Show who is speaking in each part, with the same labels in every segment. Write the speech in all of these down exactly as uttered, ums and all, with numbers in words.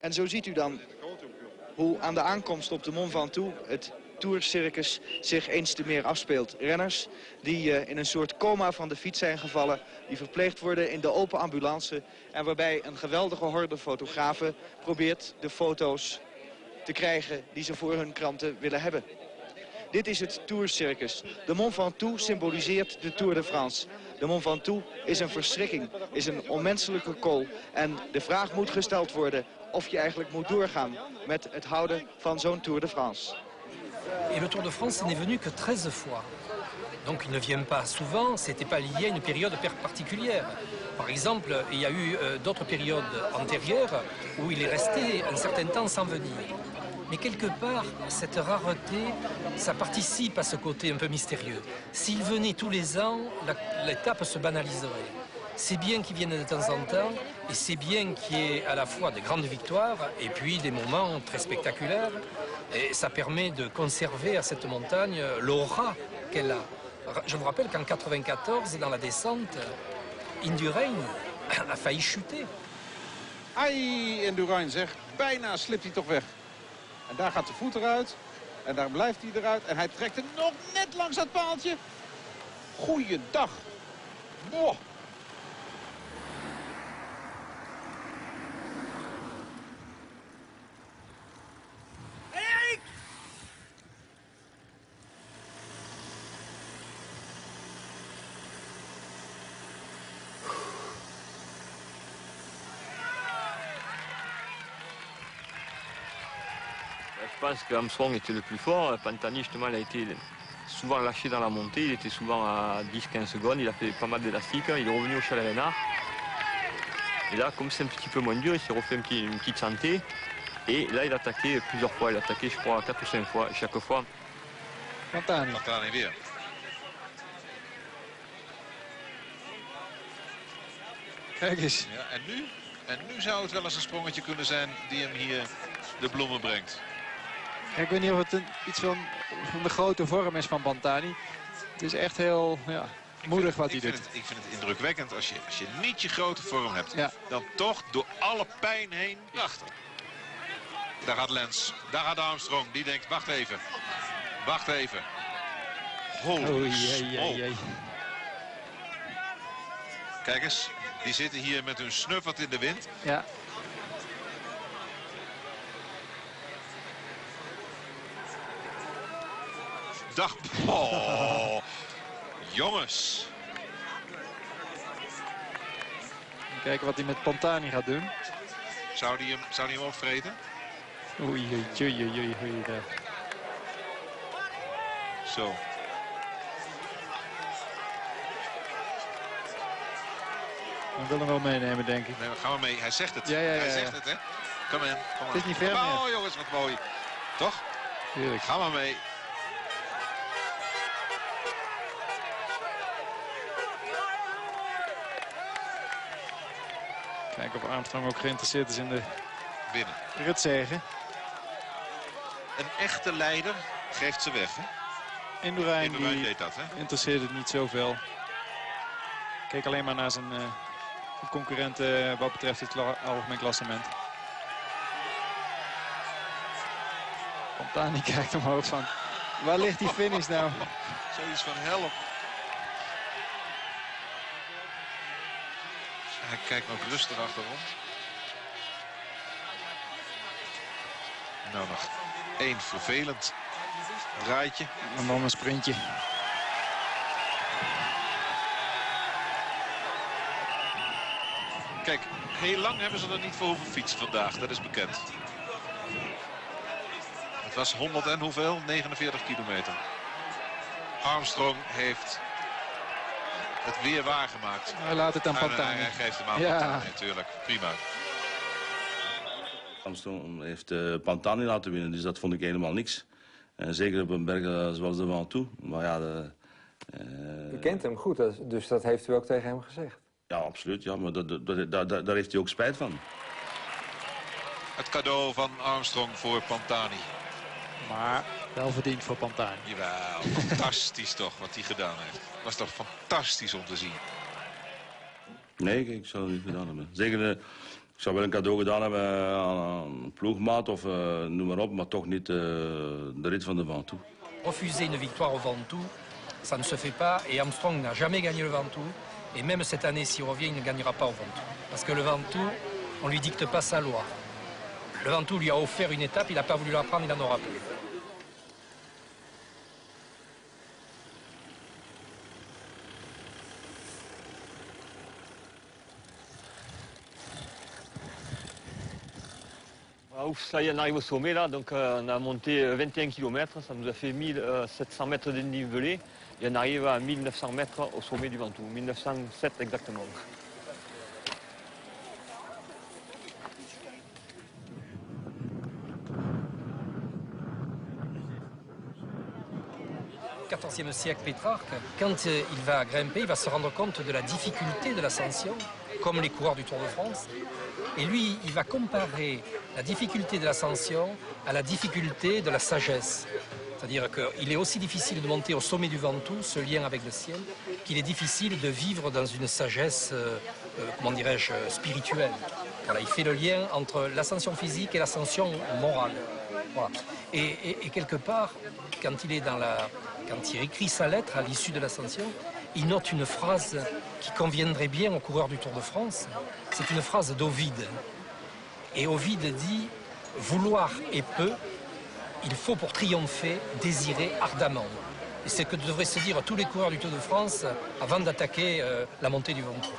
Speaker 1: En zo ziet u dan hoe aan de aankomst op de Mont Ventoux het Tourcircus zich eens te meer afspeelt. Renners die uh, in een soort coma van de fiets zijn gevallen, die verpleegd worden in de open ambulance en waarbij een geweldige horde fotografen probeert de foto's te krijgen die ze voor hun kranten willen hebben. Dit is het Tourcircus. De Mont Ventoux symboliseert de Tour de France. De Mont Ventoux is een verschrikking, is een onmenselijke kool. En de vraag moet gesteld worden of je eigenlijk moet doorgaan met het houden van zo'n Tour de France.
Speaker 2: Et le Tour de France n'est venu que treize fois. Donc il ne vient pas souvent, c'était pas lié à une période particulière. Par exemple, il y a eu euh, d'autres périodes antérieures où il est resté un certain temps sans venir. Mais quelque part, cette rareté, ça participe à ce côté un peu mystérieux. S'il venait tous les ans, l'étape se banaliserait. C'est bien qu'il vienne de temps en temps, et c'est bien qu'il y ait à la fois de grandes victoires et puis des moments très spectaculaires. Et ça permet de conserver à cette montagne l'aura qu'elle a. Je vous rappelle qu'en quatre-vingt-quatorze, dans la descente, Indurain a failli chuter.
Speaker 3: Ai, Indurain zeg, bijna slipt hij toch weg. En daar gaat de voet eruit. En daar blijft hij eruit. En hij trekt er nog net langs dat paaltje. Goeiedag. Boah.
Speaker 4: Je pense qu'Armstrong était le plus fort. Pantani, justement, il a été souvent lâché dans la montée. Il était souvent à dix à quinze secondes. Il a fait pas mal d'élastique. Il est revenu au Chalarenard. Et là, comme c'est un petit peu moins dur, il s'est refait un petit, une petite santé. Et là, il a attaqué plusieurs fois. Il a attaqué, je crois, quatre ou cinq fois. Et chaque fois...
Speaker 3: Pantani. Pantani weer. Kijk eens. Ja, en nu? En nu zou het wel eens een sprongetje kunnen zijn die hem hier de bloemen brengt.
Speaker 5: Ja, ik weet niet of het een, iets van, van de grote vorm is van Pantani. Het is echt heel ja, moedig wat hij doet.
Speaker 3: Het, ik vind het indrukwekkend als je, als je niet je grote vorm hebt.
Speaker 5: Ja.
Speaker 3: Dan toch door alle pijn heen prachtig. Daar gaat Lens. Daar gaat Armstrong. Die denkt, wacht even. Wacht even. Holy oh, Kijk eens. Die zitten hier met hun snuffert in de wind.
Speaker 5: Ja.
Speaker 3: Dag. Oh. Jongens.
Speaker 5: Kijken wat hij met Pantani gaat doen.
Speaker 3: Zou hij hem, zou hij hem opvreten?
Speaker 5: Oei, oei, oei, oei, oei.
Speaker 3: Zo.
Speaker 5: We willen hem wel meenemen, denk ik.
Speaker 3: Nee, we gaan we mee. Hij zegt het.
Speaker 5: Ja, ja, ja,
Speaker 3: Hij
Speaker 5: ja.
Speaker 3: zegt het, hè. Kom in. Kom
Speaker 5: het is niet ver
Speaker 3: Oh,
Speaker 5: meer.
Speaker 3: jongens, wat mooi. Toch?
Speaker 5: Tuurlijk.
Speaker 3: Ga maar mee.
Speaker 5: Kijken of Armstrong ook geïnteresseerd is in de
Speaker 3: Winnen.
Speaker 5: ritzege.
Speaker 3: Een echte leider geeft ze weg, hè?
Speaker 5: Indurain,
Speaker 3: Indurain
Speaker 5: die
Speaker 3: deed dat, hè?
Speaker 5: interesseert het niet zoveel. Keek alleen maar naar zijn, uh, zijn concurrenten wat betreft het kla algemeen klassement. Pantani kijkt omhoog van, waar ligt die finish nou?
Speaker 3: Zoiets van help. Hij kijkt nog rustig achterom. Nou, nog één vervelend draaitje.
Speaker 5: En dan een sprintje.
Speaker 3: Kijk, heel lang hebben ze er niet voor hoeven fietsen vandaag. Dat is bekend. Het was honderd en hoeveel? negenenveertig kilometer. Armstrong heeft het weer waargemaakt.
Speaker 5: Hij laat het aan Pantani.
Speaker 3: Hij geeft hem aan
Speaker 5: ja.
Speaker 3: Pantani natuurlijk. Prima.
Speaker 6: Armstrong heeft uh, Pantani laten winnen, dus dat vond ik helemaal niks. Uh, zeker op een berg uh, zoals de Ventoux. Maar ja, de, uh...
Speaker 7: U kent hem goed, dus dat heeft u ook tegen hem gezegd.
Speaker 6: Ja, absoluut. Ja, maar dat, dat, dat, dat, daar heeft hij ook spijt van.
Speaker 3: Het cadeau van Armstrong voor Pantani.
Speaker 5: Maar wel verdiend voor Pantani.
Speaker 3: Jawel, fantastisch toch wat hij gedaan heeft. Was toch fantastisch om te zien.
Speaker 6: Nee, ik, ik zou het niet gedaan hebben. Zeker, uh, ik zou wel een cadeau gedaan hebben aan, ploegmaat of uh, noem maar op, maar toch niet uh, de rit van de Ventoux.
Speaker 2: Refuser une victoire au Ventoux, ça ne se fait pas et Armstrong n'a jamais gagné le Ventoux. Et même cette année, s'il revient, il ne gagnera pas au Ventoux. Parce que le Ventoux, on ne lui dicte pas sa loi. Le Ventoux lui a offert une étape, il n'a pas voulu la prendre, il n'en aura plus.
Speaker 4: Ah, ouf, ça y est, on arrive au sommet là, donc euh, on a monté vingt et un kilomètres, ça nous a fait mille sept cents mètres de dénivelé et on arrive à mille neuf cents mètres au sommet du Ventoux, mille neuf cent sept exactement.
Speaker 2: Au quatorzième siècle, Pétrarque, quand il va grimper, il va se rendre compte de la difficulté de l'ascension, comme les coureurs du Tour de France. Et lui, il va comparer la difficulté de l'ascension à la difficulté de la sagesse. C'est-à-dire qu'il est aussi difficile de monter au sommet du Ventoux, ce lien avec le ciel, qu'il est difficile de vivre dans une sagesse, euh, euh, comment dirais-je, spirituelle. Voilà, il fait le lien entre l'ascension physique et l'ascension morale. Voilà. Et, et, et quelque part, quand il est dans la, quand il écrit sa lettre à l'issue de l'ascension, il note une phrase qui conviendrait bien aux coureurs du Tour de France. C'est une phrase d'Ovide. Et Ovide dit « Vouloir est peu, il faut pour triompher désirer ardemment ». Et c'est ce que devraient se dire tous les coureurs du Tour de France avant d'attaquer euh, la montée du Ventoux.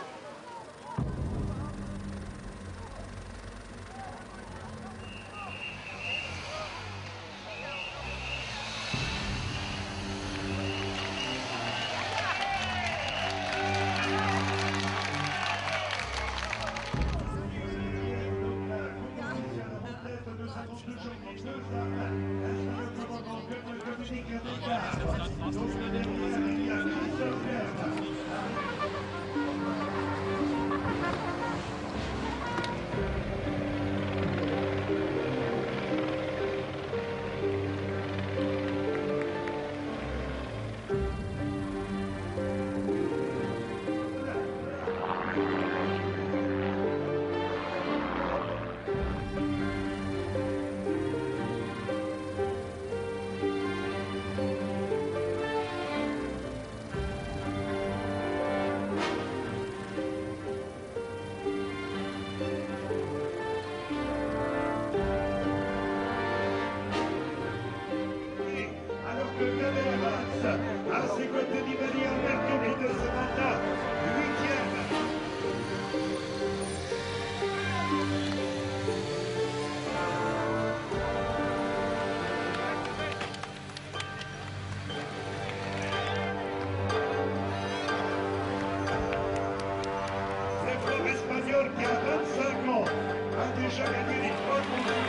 Speaker 8: Qui a vingt-cinq ans a déjà gagné les trois courses.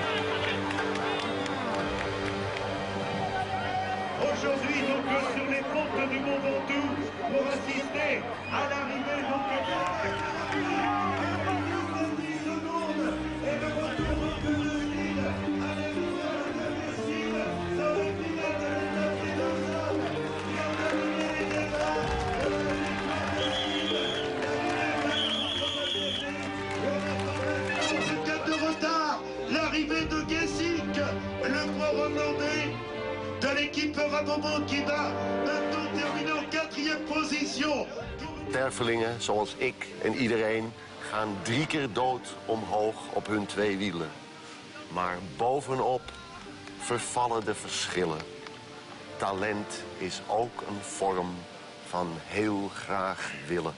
Speaker 8: Aujourd'hui, donc, sur les pentes du Mont Ventoux, pour assister à l'arrivée donc dix secondes et le retour de Lucille à l'épreuve de Messine dans le final de l'étape des deux hommes qui a terminé les débats de la l'arrivée de Gessick, le pro hollandais de l'équipe Rabobank qui va maintenant terminer en quatrième position.
Speaker 9: Tervelingen, zoals ik en iedereen, gaan drie keer dood omhoog op hun twee wielen. Maar bovenop vervallen de verschillen. Talent is ook een vorm van heel graag willen.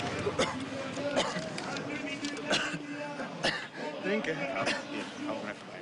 Speaker 8: Denken. Ja, hier, hou maar even.